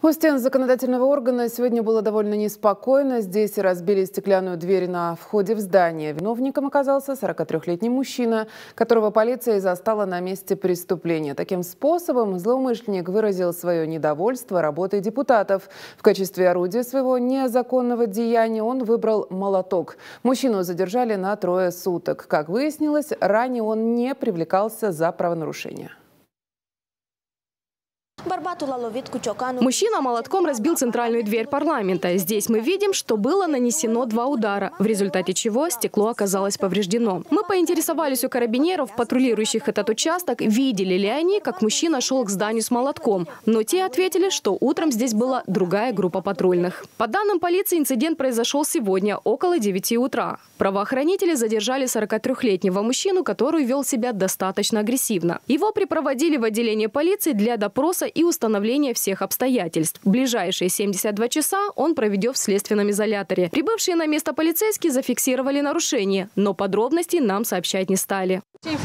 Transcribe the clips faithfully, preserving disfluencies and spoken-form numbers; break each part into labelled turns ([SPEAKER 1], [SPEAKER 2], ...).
[SPEAKER 1] У стен законодательного органа сегодня было довольно неспокойно. Здесь разбили стеклянную дверь на входе в здание. Виновником оказался сорокатрёхлетний мужчина, которого полиция и застала на месте преступления. Таким способом злоумышленник выразил свое недовольство работой депутатов. В качестве орудия своего незаконного деяния он выбрал молоток. Мужчину задержали на трое суток. Как выяснилось, ранее он не привлекался за правонарушение.
[SPEAKER 2] Мужчина молотком разбил центральную дверь парламента. Здесь мы видим, что было нанесено два удара, в результате чего стекло оказалось повреждено. Мы поинтересовались у карабинеров, патрулирующих этот участок, видели ли они, как мужчина шел к зданию с молотком. Но те ответили, что утром здесь была другая группа патрульных. По данным полиции, инцидент произошел сегодня около девяти утра. Правоохранители задержали сорокатрёхлетнего мужчину, который вел себя достаточно агрессивно. Его припроводили в отделение полиции для допроса и установления всех обстоятельств. В ближайшие семьдесят два часа он проведет в следственном изоляторе. Прибывшие на место полицейские зафиксировали нарушение, но подробностей нам сообщать не стали.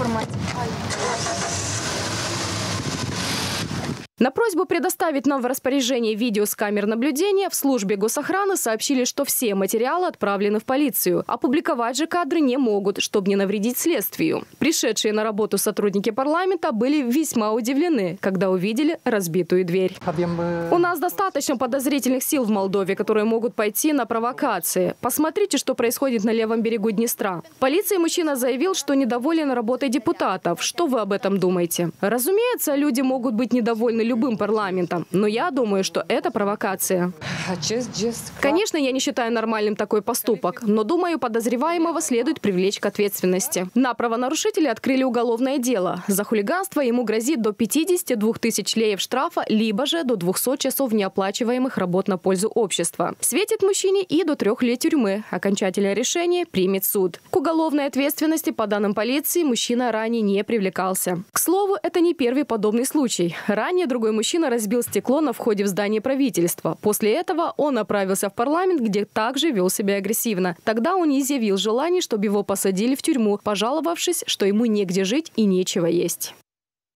[SPEAKER 2] На просьбу предоставить нам в распоряжение видео с камер наблюдения в службе госохраны сообщили, что все материалы отправлены в полицию. Опубликовать же кадры не могут, чтобы не навредить следствию. Пришедшие на работу сотрудники парламента были весьма удивлены, когда увидели разбитую дверь. У нас достаточно подозрительных сил в Молдове, которые могут пойти на провокации. Посмотрите, что происходит на левом берегу Днестра. Полиции мужчина заявил, что недоволен работой депутатов. Что вы об этом думаете? Разумеется, люди могут быть недовольны любым парламентом, но я думаю, что это провокация. Конечно, я не считаю нормальным такой поступок, но думаю, подозреваемого следует привлечь к ответственности. На правонарушителя открыли уголовное дело. За хулиганство ему грозит до пятидесяти двух тысяч леев штрафа, либо же до двухсот часов неоплачиваемых работ на пользу общества. Светит мужчине и до трех лет тюрьмы. Окончательное решение примет суд. К уголовной ответственности, по данным полиции, мужчина ранее не привлекался. К слову, это не первый подобный случай. Ранее другой мужчина разбил стекло на входе в здание правительства. После этого он направился в парламент, где также вел себя агрессивно. Тогда он изъявил желание, чтобы его посадили в тюрьму, пожаловавшись, что ему негде жить и нечего есть.